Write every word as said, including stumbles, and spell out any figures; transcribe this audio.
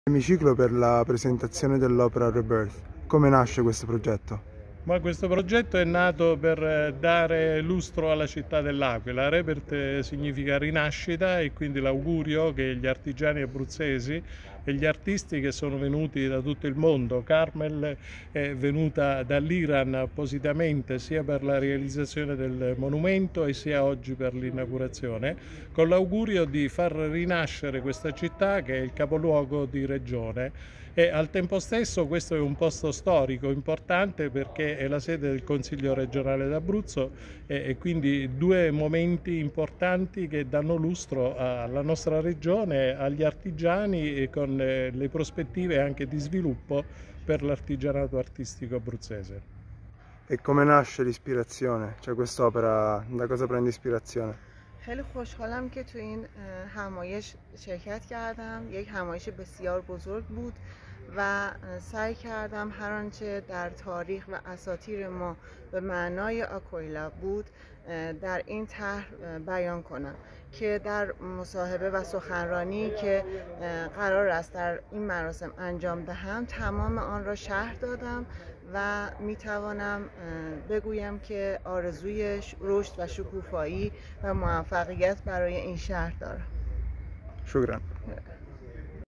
Emiciclo per la presentazione dell'opera Rebirth. Come nasce questo progetto? Ma questo progetto è nato per dare lustro alla città dell'Aquila. Rebirth significa rinascita e quindi l'augurio che gli artigiani abruzzesi e gli artisti che sono venuti da tutto il mondo, Carmel è venuta dall'Iran appositamente sia per la realizzazione del monumento e sia oggi per l'inaugurazione, con l'augurio di far rinascere questa città che è il capoluogo di regione. E al tempo stesso questo è un posto storico importante perché è la sede del Consiglio regionale d'Abruzzo e, e quindi due momenti importanti che danno lustro alla nostra regione, agli artigiani e con le prospettive anche di sviluppo per l'artigianato artistico abruzzese. E come nasce l'ispirazione? Cioè quest'opera, da cosa prende ispirazione? خیلی خوشحالم که تو این همایش شرکت کردم. یک همایش بسیار بزرگ بود و سعی کردم هر آنچه در تاریخ و اساطیر ما به معنای آکویلا بود در این طرح بیان کنم که در مصاحبه و سخنرانی که قرار است در این مراسم انجام دهم تمام آن را شرح دادم و می توانم بگویم که آرزوی رشد و شکوفایی و موفقیت برای این شهر دارم. شکرا.